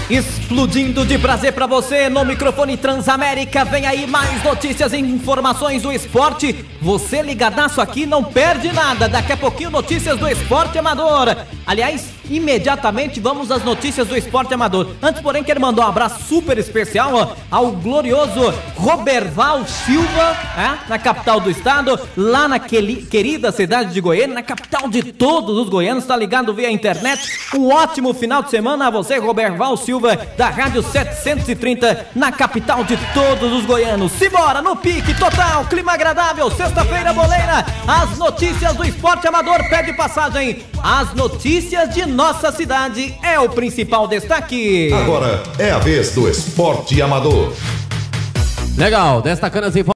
Explodindo de prazer pra você no microfone Transamérica. Vem aí mais notícias e informações do esporte. Você ligadaço aqui não perde nada. Daqui a pouquinho notícias do esporte amador. Aliás, imediatamente vamos às notícias do esporte amador. Antes, porém, quero mandar um abraço super especial ao glorioso Roberval Silva, na capital do estado, lá na querida cidade de Goiânia, na capital de todos os goianos, tá ligado via internet. Um ótimo final de semana a você, Roberval Silva, da Rádio 730, na capital de todos os goianos. Simbora, no pique total, clima agradável, sexta-feira boleira, as notícias do esporte amador, pede passagem. As notícias de nossa cidade é o principal destaque. Agora é a vez do esporte amador. Legal, destacando as informações.